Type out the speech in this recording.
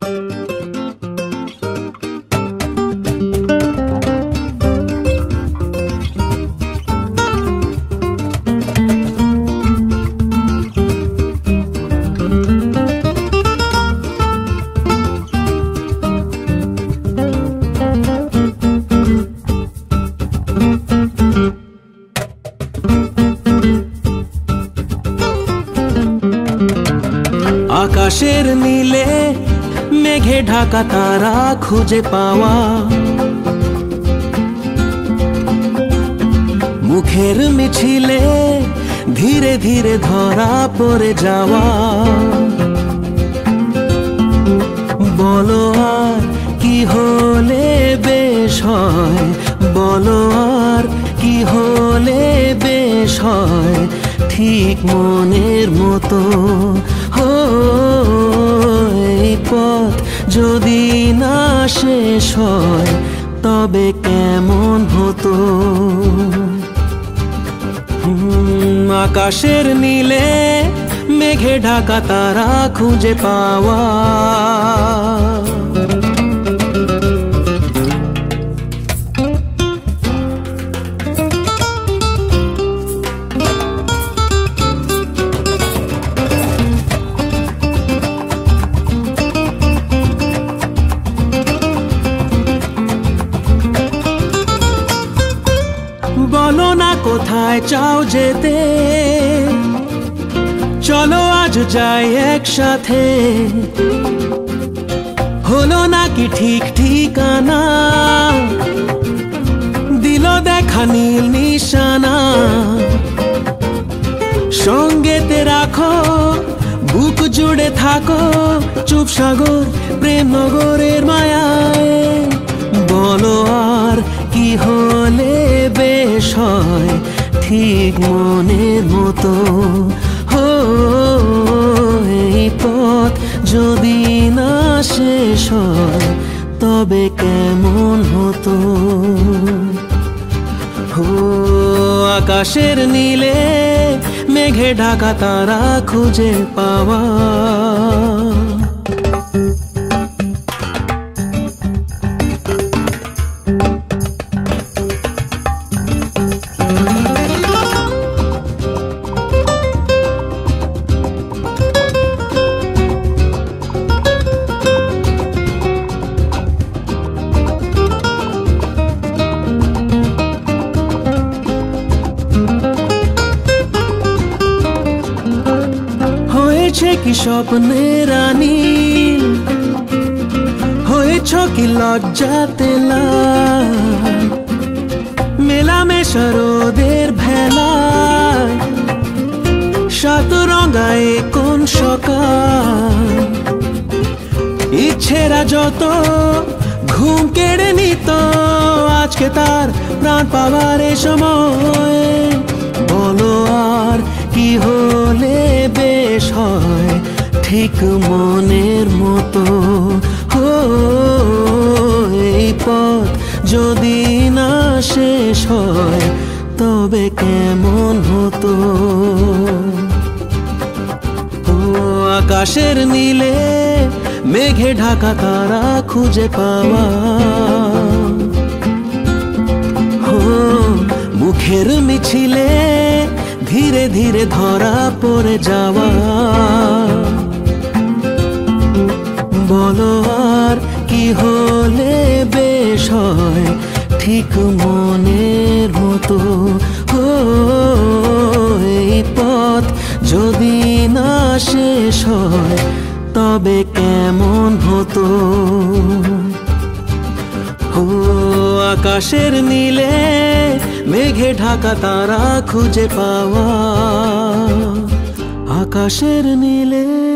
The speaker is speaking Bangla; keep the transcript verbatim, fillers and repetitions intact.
আকাশের নীলে মেঘে ঢাকা তারা খুঁজে পাওয়া, মুখের মিছিলে ধীরে ধীরে ধরা পড়ে যাওয়া। বলো আর কি হলে বেশ হয়, বলো আর কি হলে বেশ হয়, ঠিক মনের মতো। এই পথ যদি না শেষ হয় তবে কেমন হতো। আকাশের নীলে মেঘে ঢাকা তারা খুঁজে পাওয়া, বলো না কোথায় চাও যেতে, চলো আজ যাই একসাথে। হলো নাকি ঠিক ঠিকানা, দিল দেখা নীল নিশানা। সঙ্গেতে রাখো, বুক জুড়ে থাকো, চুপ সাগর প্রেম নগরের মায়ায়। বলো আর কি হলে বেশ হয়, ঠিক মনের মতো। এই পথ যদি না শেষ হয় তবে কেমন হতো। আকাশের নীলে মেঘে ঢাকা তারা খুঁজে পাওয়া। হয়েছে কি স্বপ্নের রানী, হয়েছ কি লজ্জাতে লাল, মেলামেশা রোদের ভেলায়, সাত রঙায় কোন সকাল। ইচ্ছেরা যত ঘুম কেড়ে নিত, আজকে তার প্রাণ পাওয়ার সময়। বলো আর কি হলে বেশ হয়, ঠিক মনের মতো। এই পথ যদি না শেষ হয় তবে কেমন হতো। আকাশের নীলে মেঘে ঢাকা তারা খুঁজে পাওয়া, মুখের মিছিলে ধীরে ধীরে ধরা পড়ে যাওয়া। বলো আর কি হলে বেশ হয়, ঠিক মনের মতো। এই পথ যদি না শেষ হয় তবে কেমন হতো। আকাশের নীলে মেঘে ঢাকা তারা খুঁজে পাওয়া, আকাশের নীলে।